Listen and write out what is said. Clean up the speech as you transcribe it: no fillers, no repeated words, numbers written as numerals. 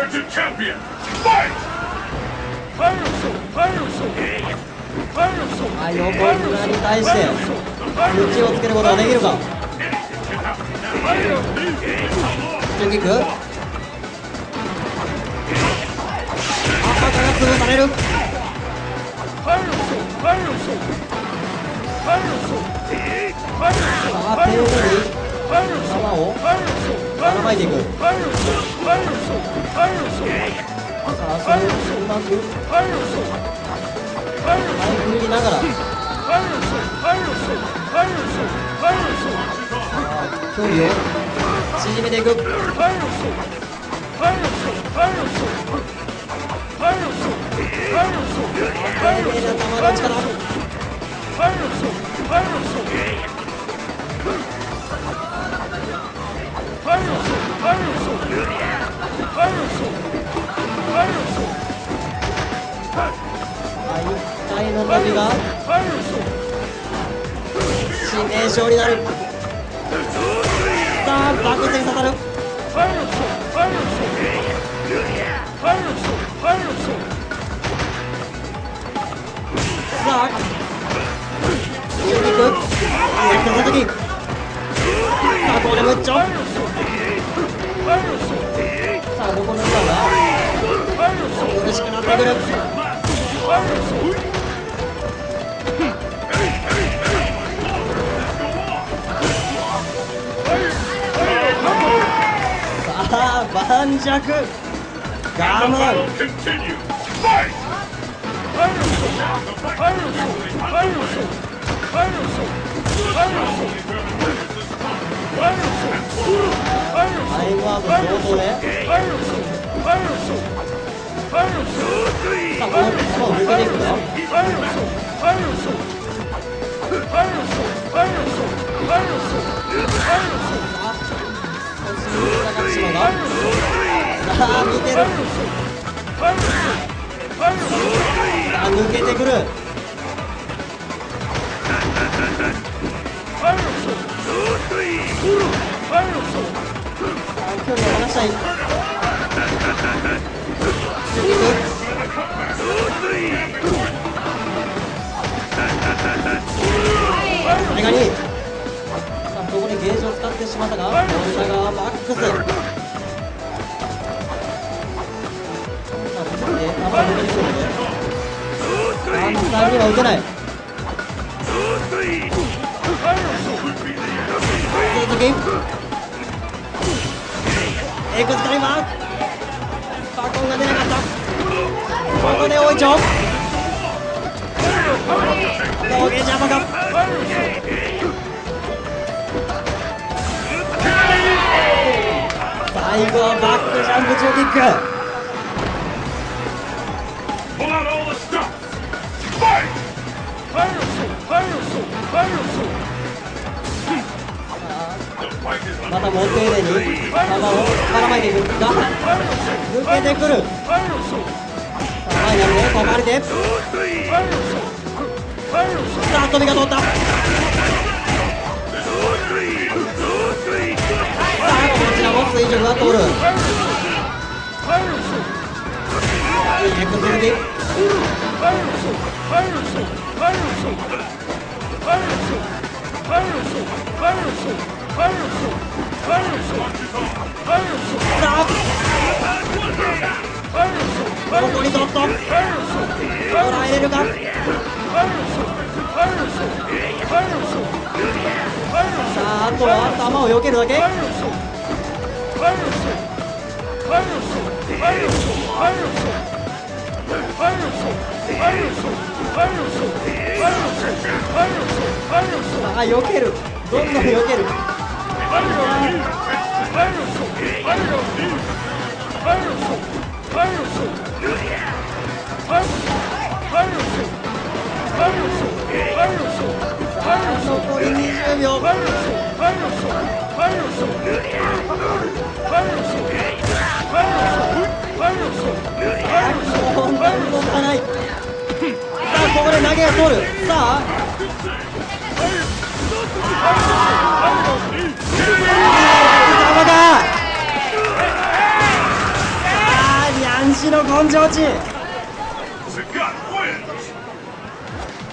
横綱に対して打ちをつけることができるか。中キック、赤が潰される。さあ、丁寧に球をばらまいていく。さあ、それをうまく振りながら距離を縮めていく。丁寧な球の力。1回の伸びが致命傷になる。さあ、バックスに刺さる。さあ、キック、た時、さあ、ここでムッチョ。さあ、どこの裏が苦しくなってくる。さあ、盤石、我慢。タイムアウト上等で、さあ、この球を抜けていくか。さあ、見てる。さあ、抜けてくる。距離を離したい。前がに、さあ、ここにゲージを使ってしまったが、本田がマックス。さあ、次で球が抜けてくるので簡単には打てない。続きエクスカリバー、バコンが出なかった。ここで大いちょノーゲージアパカ。最後はバックジャンプ中キック。またもう丁寧に球をばらまいていくが抜けてくる。さあ、前にあるね、こばれて、さあ、飛びが通った。さあ、こちらも水準が通る。エクスルビここにドット捉えれるか。さあ、あとは球を避けるだけ。さあ、避ける、どんどん避ける。残り20秒。本当に動かない。さあ、ここで投げが通る。さあ、 しの根性値。